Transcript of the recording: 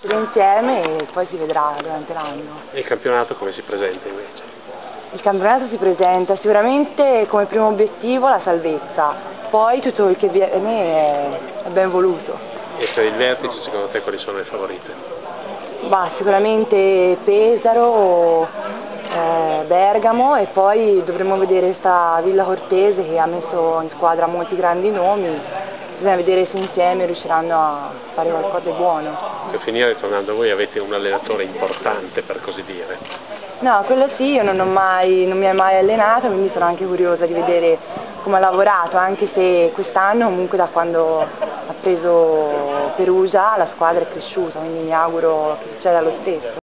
Tutti insieme e poi si vedrà durante l'anno. E il campionato come si presenta invece? Il campionato si presenta sicuramente come primo obiettivo la salvezza, poi tutto il che viene è ben voluto. E per il vertice secondo te quali sono le favorite? Sicuramente Pesaro, Bergamo e poi dovremo vedere sta Villa Cortese che ha messo in squadra molti grandi nomi, bisogna vedere se insieme riusciranno a fare qualcosa di buono. Per finire, tornando a voi, avete un allenatore importante per così dire? No, quello sì, io non mi è mai allenata, quindi sono anche curiosa di vedere come ha lavorato, anche se quest'anno comunque da quando ha preso Perugia la squadra è cresciuta, quindi mi auguro che succeda lo stesso.